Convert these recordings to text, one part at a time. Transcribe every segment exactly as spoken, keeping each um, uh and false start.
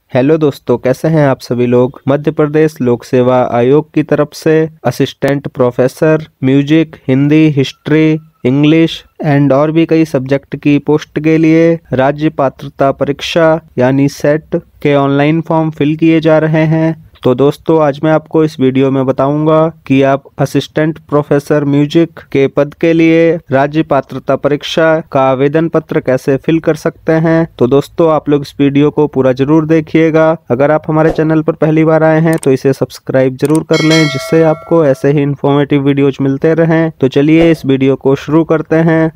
Hello दोस्तों, कैसे हैं आप सभी लोग। मध्य प्रदेश लोक सेवा आयोग की तरफ से assistant professor music, Hindi, history, English and और भी कई सब्जेक्ट की पोस्ट के लिए राज्य पात्रता परीक्षा यानी सेट के ऑनलाइन फॉर्म फिल किए जा रहे हैं। तो दोस्तों, आज मैं आपको इस वीडियो में बताऊंगा कि आप असिस्टेंट प्रोफेसर म्यूजिक के पद के लिए राज्य पात्रता परीक्षा का आवेदन पत्र कैसे फिल कर सकते हैं। तो दोस्तों, आप लोग इस वीडियो को पूरा जरूर देखिएगा। अगर आप हमारे चैनल पर पहली बार आए हैं तो इसे सब्सक्राइब जरूर कर लें, जिससे आपको ऐसे ही इन्फॉर्मेटिव वीडियोज मिलते रहें। तो चलिए इस वीडियो को शुरू करते हैं।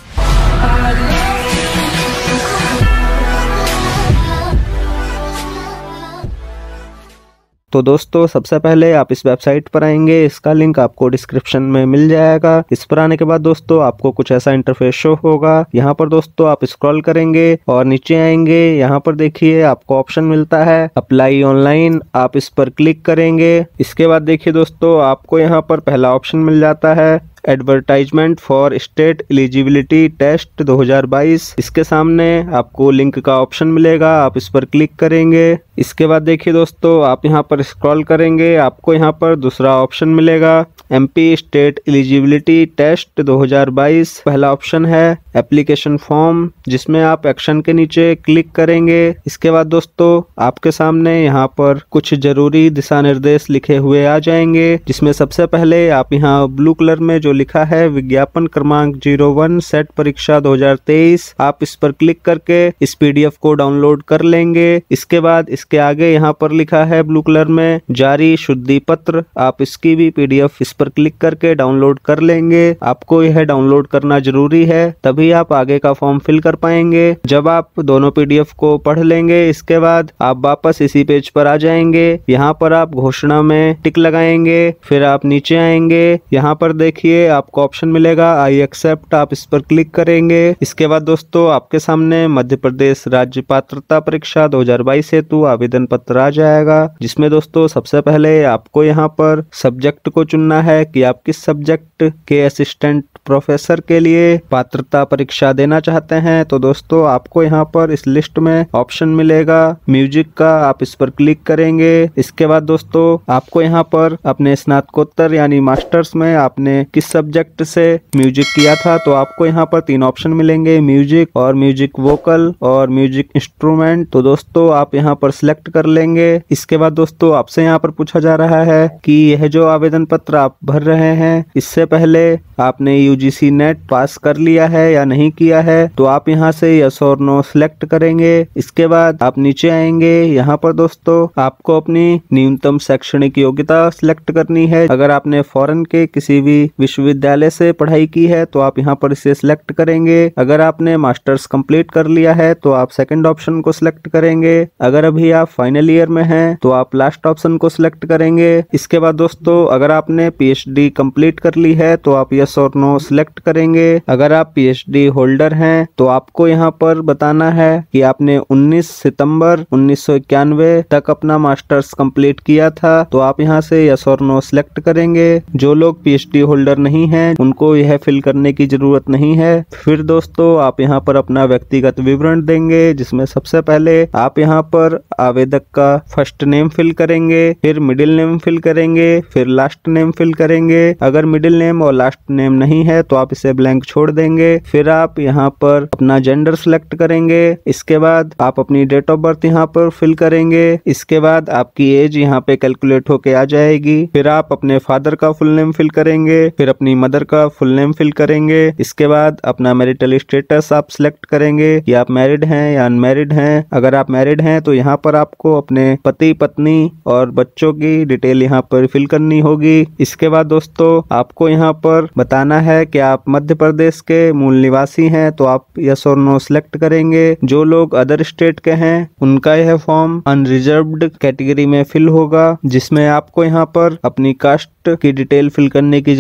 तो दोस्तों, सबसे पहले आप इस वेबसाइट पर आएंगे। इसका लिंक आपको डिस्क्रिप्शन में मिल जाएगा। इस पर आने के बाद दोस्तों आपको कुछ ऐसा इंटरफेस शो होगा। यहाँ पर दोस्तों आप स्क्रॉल करेंगे और नीचे आएंगे। यहाँ पर देखिए आपको ऑप्शन मिलता है अप्लाई ऑनलाइन। आप इस पर क्लिक करेंगे। इसके बाद देखिए दोस्तों आपको यहाँ पर पहला ऑप्शन मिल जाता है advertisement for state eligibility test दो हज़ार बाईस। इसके सामने आपको लिंक का ऑप्शन मिलेगा, आप इस पर क्लिक करेंगे। इसके बाद देखिए दोस्तों आप यहाँ पर स्क्रॉल करेंगे, आपको यहाँ पर दूसरा ऑप्शन मिलेगा एमपी स्टेट एलिजिबिलिटी टेस्ट दो हज़ार बाईस। पहला ऑप्शन है एप्लीकेशन फॉर्म, जिसमें आप एक्शन के नीचे क्लिक करेंगे। इसके बाद दोस्तों आपके सामने यहाँ पर कुछ जरूरी दिशा निर्देश लिखे हुए आ जाएंगे, जिसमें सबसे पहले आप यहाँ ब्लू कलर में जो लिखा है विज्ञापन क्रमांक जीरो वन सेट परीक्षा दो हज़ार तेईस, आप इस पर क्लिक करके इस पीडीएफ को डाउनलोड कर लेंगे। इसके बाद इसके आगे यहाँ पर लिखा है ब्लू कलर में जारी शुद्धि पत्र, आप इसकी भी पीडीएफ इस पर क्लिक करके डाउनलोड कर लेंगे। आपको यह डाउनलोड करना जरूरी है, तभी आप आगे का फॉर्म फिल कर पाएंगे। जब आप दोनों पीडीएफ को पढ़ लेंगे, इसके बाद आप वापस इसी पेज पर आ जाएंगे। यहाँ पर आप घोषणा में टिक लगाएंगे, फिर आप नीचे आएंगे। यहाँ पर देखिए आपको ऑप्शन मिलेगा आई एक्सेप्ट, आप इस पर क्लिक करेंगे। इसके बाद दोस्तों आपके सामने मध्य प्रदेश राज्य पात्रता परीक्षा दो हज़ार बाईस हेतु आवेदन पत्र आ जाएगा, जिसमें दोस्तों सबसे पहले आपको यहाँ पर सब्जेक्ट को चुनना है कि आप किस सब्जेक्ट के असिस्टेंट प्रोफेसर के लिए पात्रता परीक्षा देना चाहते हैं। तो दोस्तों आपको यहाँ पर इस लिस्ट में ऑप्शन मिलेगा म्यूजिक का, आप इस पर क्लिक करेंगे। इसके बाद दोस्तों आपको यहाँ पर अपने स्नातकोत्तर यानी मास्टर्स में आपने किस सब्जेक्ट से म्यूजिक किया था, तो आपको यहाँ पर तीन ऑप्शन मिलेंगे, म्यूजिक और म्यूजिक वोकल और म्यूजिक इंस्ट्रूमेंट। तो दोस्तों आप यहाँ पर सिलेक्ट कर लेंगे। इसके बाद दोस्तों आपसे यहाँ पर पूछा जा रहा है कि यह जो आवेदन पत्र आप भर रहे हैं, इससे पहले आपने यूजीसी नेट पास कर लिया है या नहीं किया है, तो आप यहाँ से यस और नो सिलेक्ट करेंगे। इसके बाद आप नीचे आएंगे। यहाँ पर दोस्तों आपको अपनी न्यूनतम शैक्षणिक योग्यता सिलेक्ट करनी है। अगर आपने फॉरेन के किसी भी विश्वविद्यालय से पढ़ाई की है तो आप यहाँ पर इसे सिलेक्ट करेंगे। अगर आपने मास्टर्स कंप्लीट कर लिया है तो आप सेकंड ऑप्शन को सिलेक्ट करेंगे। अगर अभी आप फाइनल ईयर में हैं तो आप लास्ट ऑप्शन को सिलेक्ट करेंगे। इसके बाद दोस्तों अगर आपने पीएचडी कंप्लीट कर ली है तो आप यस और नो सिलेक्ट करेंगे। अगर आप पीएचडी होल्डर हैं तो आपको यहाँ पर बताना है कि आपने उन्नीस सितंबर उन्नीस सौ इक्यानवे तक अपना मास्टर्स कंप्लीट किया था, तो आप यहाँ से यस और नो सिलेक्ट करेंगे। जो लोग पीएचडी होल्डर नहीं हैं उनको यह फिल करने की जरूरत नहीं है। फिर दोस्तों आप यहाँ पर अपना व्यक्तिगत विवरण देंगे, जिसमें सबसे पहले आप यहाँ पर आवेदक का फर्स्ट नेम फिल करेंगे, फिर मिडिल नेम फिल करेंगे, फिर लास्ट नेम फिल करेंगे। अगर मिडिल नेम और लास्ट नेम नहीं है तो आप इसे ब्लैंक छोड़ देंगे। फिर आप यहाँ पर अपना जेंडर सिलेक्ट करेंगे। इसके बाद आप अपनी डेट ऑफ बर्थ यहाँ पर फिल करेंगे। इसके बाद आपकी एज यहाँ पे कैलकुलेट होके आ जाएगी। फिर आप अपने फादर का फुल नेम फिल करेंगे, फिर अपनी मदर का फुल नेम फिल करेंगे। इसके बाद अपना मैरिटल स्टेटस आप सिलेक्ट करेंगे कि आप मैरिड हैं या अनमैरिड हैं। अगर आप मैरिड हैं तो यहाँ पर आपको अपने पति पत्नी और बच्चों की डिटेल यहाँ पर फिल करनी होगी। इसके बाद दोस्तों आपको यहाँ पर बताना है कि आप मध्य प्रदेश के मूल निवासी हैं, तो आप यस और नो सिलेक्ट करेंगे। जो लोग अदर स्टेट के हैं उनका यह फॉर्म अनरिजर्व्ड कैटेगरी में फिल होगा, जिसमें आपको यहाँ पर अपनी कास्ट की डिटेल फिल करने की जरूरत नहीं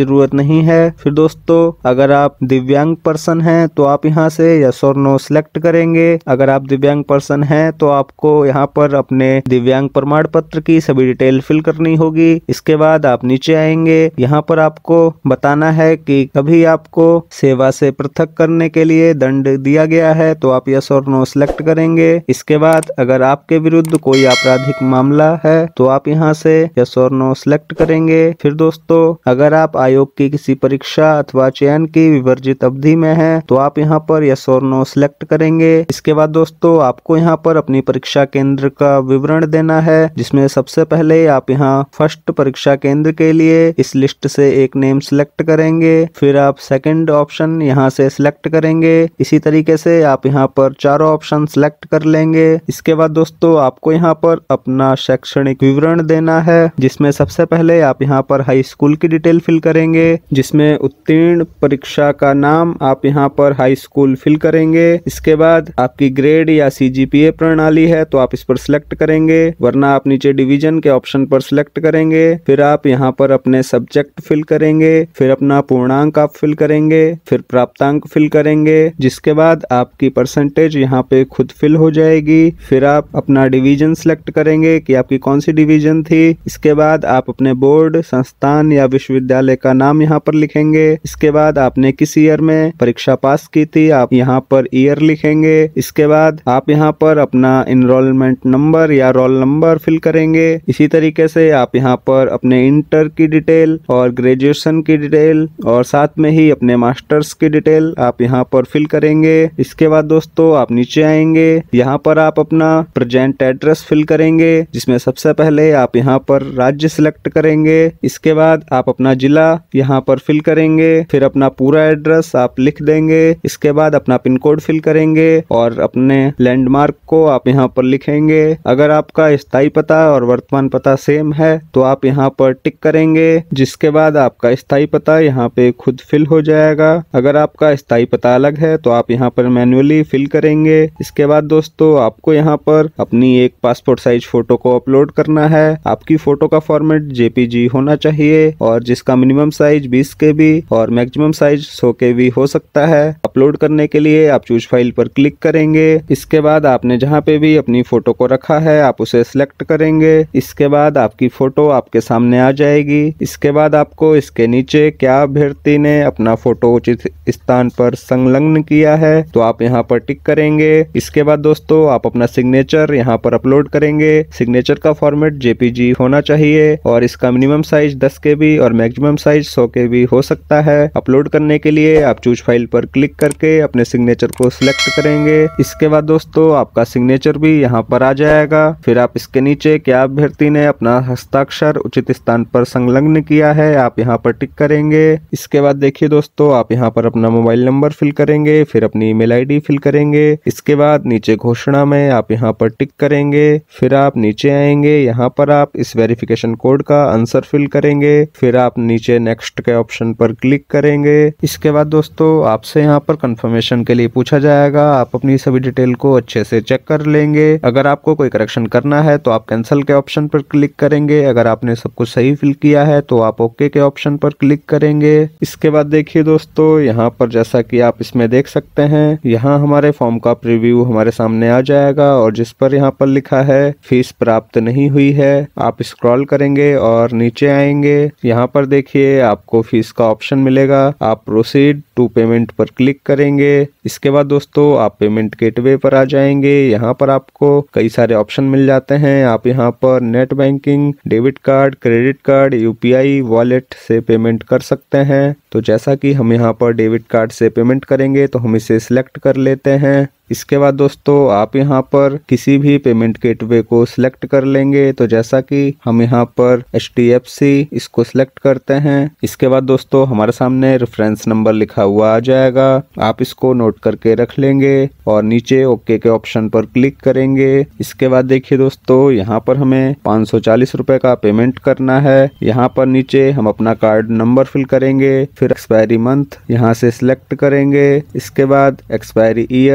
नहीं है। फिर दोस्तों अगर आप दिव्यांग पर्सन हैं तो आप यहाँ से यस और नो सिलेक्ट करेंगे। अगर आप दिव्यांग पर्सन हैं तो आपको यहाँ पर अपने दिव्यांग प्रमाण पत्र की सभी डिटेल फिल करनी होगी। इसके बाद आप नीचे आएंगे, यहाँ पर आपको बताना है कि कभी आपको सेवा से पृथक करने के लिए दंड दिया गया है तो आप यस और नो सिलेक्ट करेंगे। इसके बाद अगर आपके विरुद्ध कोई आपराधिक मामला है तो आप यहाँ से यस और नो सिलेक्ट करेंगे। फिर दोस्तों अगर आप आयोग की किसी परीक्षा अथवा चयन की विवर्जित अवधि में है तो आप यहाँ पर यस और नो सिलेक्ट करेंगे। इसके बाद दोस्तों आपको यहाँ पर अपनी परीक्षा केंद्र का विवरण देना है, जिसमें सबसे पहले आप यहाँ फर्स्ट परीक्षा केंद्र के लिए इस लिस्ट से एक नेम सिलेक्ट करेंगे। फिर आप सेकंड ऑप्शन यहाँ से सिलेक्ट करेंगे। इसी तरीके से आप यहाँ पर चारों ऑप्शन सिलेक्ट कर लेंगे। इसके बाद दोस्तों आपको यहाँ पर अपना शैक्षणिक विवरण देना है, जिसमें सबसे पहले आप यहाँ पर हाई स्कूल की डिटेल फिल करेंगे, जिसमें उत्तीर्ण परीक्षा का नाम आप यहाँ पर हाई स्कूल फिल करेंगे। इसके बाद आपकी ग्रेड या सीजीपीए प्रणाली है तो आप इस पर सिलेक्ट करेंगे, वरना आप नीचे डिवीजन के ऑप्शन पर सिलेक्ट करेंगे। फिर आप यहाँ पर अपने सब्जेक्ट फिल करेंगे, फिर अपना पूर्णांक आप फिल करेंगे, फिर प्राप्तांक फिल करेंगे, जिसके बाद आपकी परसेंटेज यहाँ पे खुद फिल हो जाएगी। फिर आप अपना डिवीजन सिलेक्ट करेंगे कि आपकी कौन सी डिवीजन थी। इसके बाद आप अपने बोर्ड, संस्थान या विश्वविद्यालय का नाम यहाँ पर लिखेंगे। इसके बाद आपने किस ईयर में परीक्षा पास की थी आप यहाँ पर ईयर लिखेंगे। इसके बाद आप यहाँ पर अपना इनरोलमेंट नंबर या रोल नंबर फिल करेंगे। इसी तरीके से आप यहाँ पर अपने इंटर की डिटेल और ग्रेजुएशन की डिटेल और साथ में ही अपने मास्टर्स की डिटेल आप यहाँ पर फिल करेंगे। इसके बाद दोस्तों आप नीचे आएंगे, यहाँ पर आप अपना प्रेजेंट एड्रेस फिल करेंगे, जिसमें सबसे पहले आप यहाँ पर राज्य सिलेक्ट करेंगे। इसके बाद आप अपना जिला यहाँ पर फिल करेंगे, फिर अपना पूरा एड्रेस आप लिख देंगे। इसके बाद अपना पिन कोड फिल करेंगे और अपने लैंडमार्क को आप यहाँ पर लिखेंगे। अगर आपका स्थायी पता और वर्तमान पता सेम है तो आप यहाँ पर टिक करेंगे, जिसके बाद आपका स्थायी पता यहाँ पे खुद फिल हो जाएगा। अगर आपका स्थायी पता अलग है तो आप यहाँ पर मैन्युअली फिल करेंगे। इसके बाद दोस्तों आपको यहाँ पर अपनी एक पासपोर्ट साइज फोटो को अपलोड करना है। आपकी फोटो का फॉर्मेट जेपीजी होना चाहिए और जिसका मिनिमम साइज बीस के बी और मैक्सिमम साइज सौ के बी हो सकता है। अपलोड करने के लिए आप चूज फाइल पर क्लिक करेंगे। इसके बाद आपने जहाँ पे भी अपनी फोटो को रखा है आप उसे सिलेक्ट करेंगे। इसके बाद आपकी फोटो आपके सामने आ जाएगी। इसके बाद आपको इसके नीचे क्या अभ्यर्थी ने अपना फोटो उचित स्थान पर संलग्न किया है तो आप यहाँ पर टिक करेंगे। इसके बाद दोस्तों आप अपना सिग्नेचर यहाँ पर अपलोड करेंगे। सिग्नेचर का फॉर्मेट जेपीजी होना चाहिए और इसका मिनिमम साइज दस के बी और मैक्सिमम साइज सौ के बी हो सकता है। अपलोड करने के लिए आप चूज फाइल पर क्लिक करके अपने सिग्नेचर को सिलेक्ट करेंगे। इसके बाद दोस्तों आपका सिग्नेचर भी यहाँ पर आ जाएगा। फिर आप इसके नीचे क्या अभ्यर्थी ने अपना हस्ताक्षर उचित स्थान पर संलग्न किया है आप यहाँ पर टिक करेंगे। इसके बाद देखिए दोस्तों आप यहाँ पर अपना मोबाइल नंबर फिल करेंगे, फिर अपनी ईमेल आईडी फिल करेंगे। इसके बाद नीचे घोषणा में आप यहाँ पर टिक करेंगे। फिर आप नीचे आएंगे, यहाँ पर आप इस वेरिफिकेशन कोड का आंसर फिल करेंगे। फिर आप नीचे नेक्स्ट के ऑप्शन पर क्लिक करेंगे। इसके बाद दोस्तों आपसे यहाँ पर कंफर्मेशन के लिए पूछा जाएगा। आप अपनी सभी डिटेल को अच्छे से चेक कर लेंगे। अगर आपको कोई करेक्शन करना है तो आप कैंसिल के ऑप्शन पर क्लिक करेंगे। अगर आपने सब कुछ सही फिल किया है तो आप ओके के ऑप्शन पर क्लिक करेंगे। इसके बाद देखिए दोस्तों यहाँ पर जैसा कि आप इसमें देख सकते हैं, यहाँ हमारे फॉर्म का प्रीव्यू हमारे सामने आ जाएगा और जिस पर यहाँ पर लिखा है फीस प्राप्त नहीं हुई है। आप स्क्रॉल करेंगे और नीचे आएंगे, यहाँ पर देखिए आपको फीस का ऑप्शन मिलेगा। आप प्रोसीड टू पेमेंट पर क्लिक करेंगे। इसके बाद दोस्तों आप पेमेंट गेटवे पर आ जाएंगे। यहाँ पर आपको कई सारे ऑप्शन मिल जाते हैं। आप यहाँ पर net banking, debit card, credit card, UPI, wallet से पेमेंट कर सकते हैं। तो जैसा कि हम यहाँ पर डेबिट कार्ड से पेमेंट करेंगे तो हम इसे सिलेक्ट कर लेते हैं। इसके बाद दोस्तों आप यहाँ पर किसी भी पेमेंट गेटवे को सिलेक्ट कर लेंगे। तो जैसा कि हम यहाँ पर एच डी एफ सी इसको सिलेक्ट करते हैं। इसके बाद दोस्तों हमारे सामने रेफरेंस नंबर लिखा हुआ आ जाएगा। आप इसको नोट करके रख लेंगे और नीचे ओके के ऑप्शन पर क्लिक करेंगे। इसके बाद देखिए दोस्तों यहाँ पर हमें पाँच सौ चालीस रुपए का पेमेंट करना है। यहाँ पर नीचे हम अपना कार्ड नंबर फिल करेंगे, फिर एक्सपायरी मंथ यहाँ से सिलेक्ट करेंगे। इसके बाद एक्सपायरी ईयर आप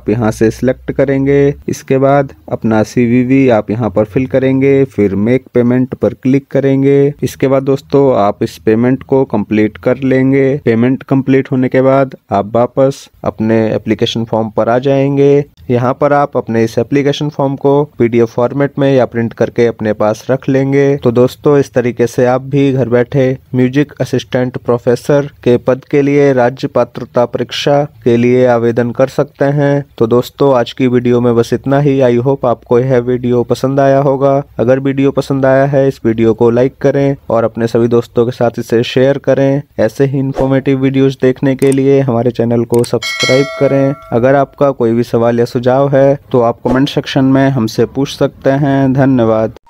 आप यहाँ से सिलेक्ट करेंगे। इसके बाद अपना सीवीवी आप यहाँ पर फिल करेंगे, फिर मेक पेमेंट पर क्लिक करेंगे। इसके बाद दोस्तों आप इस पेमेंट को कंप्लीट कर लेंगे। पेमेंट कंप्लीट होने के बाद आप वापस अपने एप्लीकेशन फॉर्म पर आ जाएंगे। यहाँ पर आप अपने इस एप्लीकेशन फॉर्म को पीडीएफ फॉर्मेट में या प्रिंट करके अपने पास रख लेंगे। तो दोस्तों इस तरीके से आप भी घर बैठे म्यूजिक असिस्टेंट प्रोफेसर के पद के लिए राज्य पात्रता परीक्षा के लिए आवेदन कर सकते हैं। तो दोस्तों आज की वीडियो में बस इतना ही। आई होप आपको यह वीडियो पसंद आया होगा। अगर वीडियो पसंद आया है इस वीडियो को लाइक करें और अपने सभी दोस्तों के साथ इसे शेयर करें। ऐसे ही इन्फॉर्मेटिव वीडियोस देखने के लिए हमारे चैनल को सब्सक्राइब करें। अगर आपका कोई भी सवाल या सुझाव है तो आप कमेंट सेक्शन में हमसे पूछ सकते हैं। धन्यवाद।